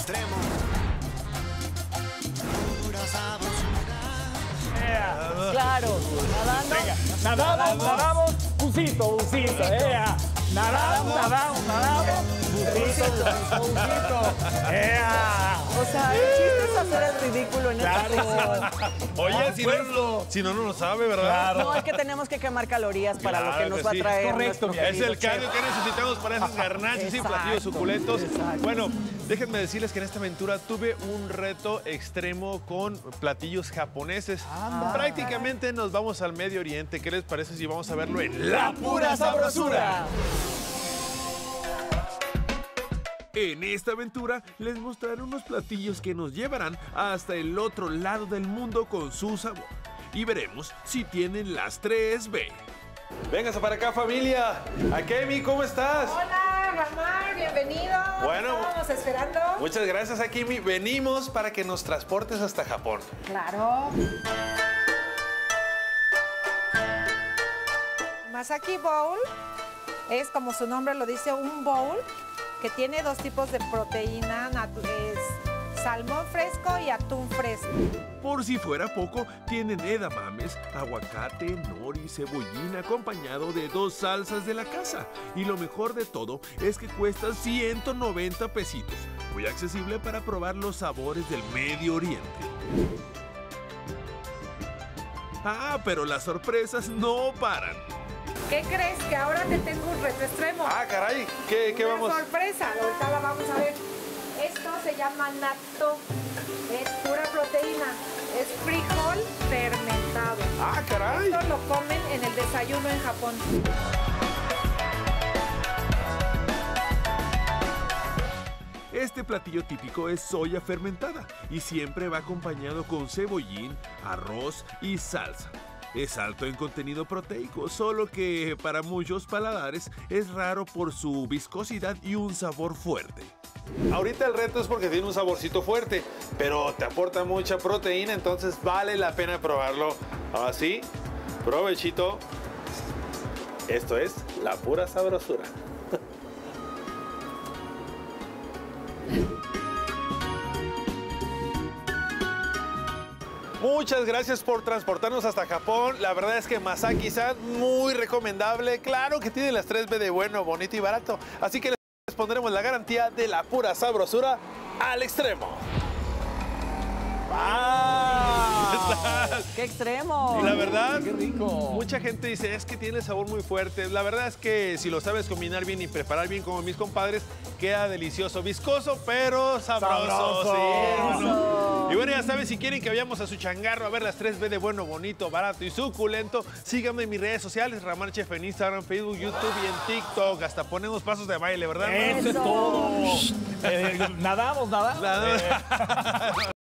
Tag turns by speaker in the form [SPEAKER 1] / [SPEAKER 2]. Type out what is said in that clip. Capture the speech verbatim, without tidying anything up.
[SPEAKER 1] extremo. Pura sabrosura.
[SPEAKER 2] Claro, nadando.
[SPEAKER 3] Venga, nadamos, nadamos, busito, busito, ea. Nadamos, nadamos, nadamos, busito, busito, ea.
[SPEAKER 2] O sea, el chiste es hacer el ridículo en
[SPEAKER 3] Claro.
[SPEAKER 2] este
[SPEAKER 4] Oye, si no, si no, no lo sabe, ¿verdad?
[SPEAKER 3] Claro.
[SPEAKER 2] No, es que tenemos que quemar calorías para
[SPEAKER 4] Claro
[SPEAKER 2] lo que nos
[SPEAKER 4] que
[SPEAKER 2] va
[SPEAKER 4] sí.
[SPEAKER 2] a traer.
[SPEAKER 3] Es correcto,
[SPEAKER 2] nuestro
[SPEAKER 4] Es el
[SPEAKER 2] querido chef.
[SPEAKER 4] cardio que necesitamos para esas garnachas y
[SPEAKER 2] Exacto,
[SPEAKER 4] platillos suculentos.
[SPEAKER 2] exacto.
[SPEAKER 4] Bueno, déjenme decirles que en esta aventura tuve un reto extremo con platillos japoneses. Prácticamente nos vamos al Medio Oriente. ¿Qué les parece si vamos a verlo en La Pura Sabrosura? En esta aventura les mostraré unos platillos que nos llevarán hasta el otro lado del mundo con su sabor. Y veremos si tienen las tres B. Véngase para acá, familia. Akemi, ¿cómo estás?
[SPEAKER 5] Hola, Ramar, bienvenido.
[SPEAKER 4] Bueno.
[SPEAKER 5] Estábamos esperando.
[SPEAKER 4] Muchas gracias, Akemi. Venimos para que nos transportes hasta Japón.
[SPEAKER 5] Claro. Masaki Bowl es, como su nombre lo dice, un bowl que tiene dos tipos de proteína, natu- es salmón fresco y atún fresco.
[SPEAKER 4] Por si fuera poco, tienen edamames, aguacate, nori, cebollín, acompañado de dos salsas de la casa. Y lo mejor de todo es que cuesta ciento noventa pesitos. Muy accesible para probar los sabores del Medio Oriente. Ah, pero las sorpresas no paran.
[SPEAKER 5] ¿Qué crees? Que ahora te tengo un reto extremo.
[SPEAKER 4] Ah, caray, ¿qué, qué
[SPEAKER 5] Una
[SPEAKER 4] vamos?
[SPEAKER 5] sorpresa, ahorita la vamos a ver. Esto se llama natto, es pura proteína, es frijol fermentado.
[SPEAKER 4] Ah, caray.
[SPEAKER 5] Esto lo comen en el desayuno en Japón.
[SPEAKER 4] Este platillo típico es soya fermentada y siempre va acompañado con cebollín, arroz y salsa. Es alto en contenido proteico, solo que para muchos paladares es raro por su viscosidad y un sabor fuerte. Ahorita el reto es porque tiene un saborcito fuerte, pero te aporta mucha proteína, entonces vale la pena probarlo. Así, provechito. Esto es La Pura Sabrosura. Muchas gracias por transportarnos hasta Japón. La verdad es que Masaki-san, muy recomendable. Claro que tiene las tres B de bueno, bonito y barato. Así que les pondremos la garantía de la pura sabrosura al extremo.
[SPEAKER 3] ¡Ah!
[SPEAKER 2] ¡Qué extremo!
[SPEAKER 4] La verdad,
[SPEAKER 3] ¡Qué rico!
[SPEAKER 4] mucha gente dice, es que tiene sabor muy fuerte. La verdad es que si lo sabes combinar bien y preparar bien como mis compadres, queda delicioso. Viscoso, pero sabroso.
[SPEAKER 3] Sabroso.
[SPEAKER 4] Sí, bueno. Y bueno, ya saben, si quieren que vayamos a su changarro a ver las tres B de bueno, bonito, barato y suculento, síganme en mis redes sociales, Ramar Chef en Instagram, Facebook, YouTube y en TikTok. Hasta ponemos pasos de baile, ¿verdad?
[SPEAKER 3] Eso es todo. Eh, nadamos, nadamos.
[SPEAKER 4] Nada.